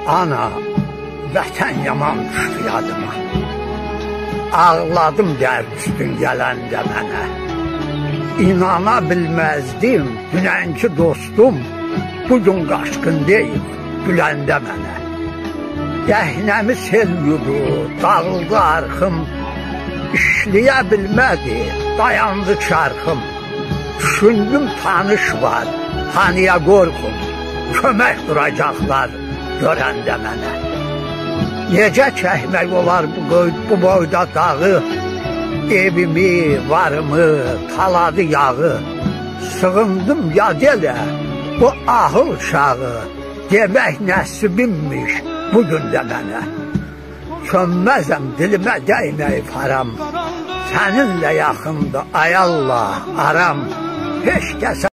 Ana, vətən yaman düşdü yadıma. Ağladım dərd üstün gələndə mənə. İnana bilməzdim, dünənki dostum, bugün qaşqın deyil, güləndə mənə. Dəhnəmi sel yudu, dağıldı arxım, işləyə bilmədi, dayandı çarxım. Düşündüm tanış var, tanıya qorxum, kömək duracaqlar görəndə mənə. Necə çəkmək olar bu boyda dağı, evimi, varımı, taladı yağı. Sığındım yad elə, bu ahıl uşağı, demək nəsibimmiş bugün də mənə. Sönməzəm dilimə dəyməyib haram, səninlə yaxındı ay Allah aram, heç kəsə